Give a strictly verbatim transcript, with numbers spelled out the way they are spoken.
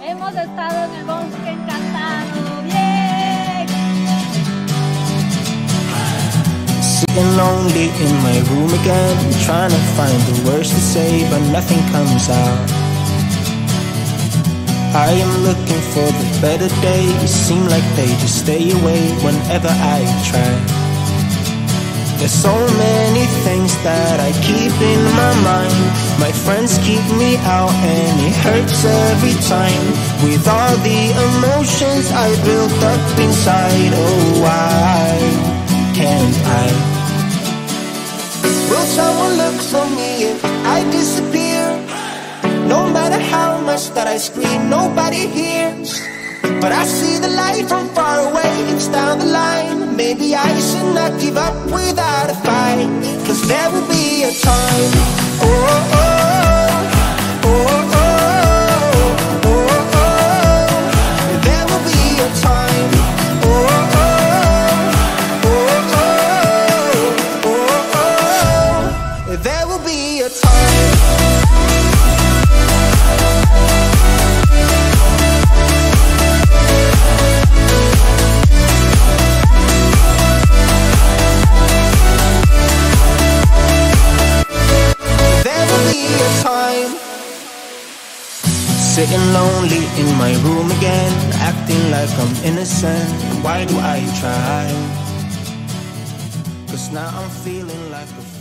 Hemos estado en el Bosque Encantado. ¡Bien! Sitting lonely in my room again, trying to find the words to say, but nothing comes out. I am looking for the better days, seem like they just stay away whenever I try. There's so many things that I keep in my mind. My friends keep me out and it hurts every time. With all the emotions I built up inside, oh why can't I? Will someone look for me if I disappear? No matter how much that I scream, nobody hears. But I see the light from far away, it's down the line. Maybe I should not give up without a fight, 'cause there will be a time. Oh, oh, oh, oh, oh, oh, oh. There will be a time. Oh, oh, oh, oh, oh, oh. There will be a time. Sitting lonely in my room again, acting like I'm innocent. Why do I try? 'Cause now I'm feeling like a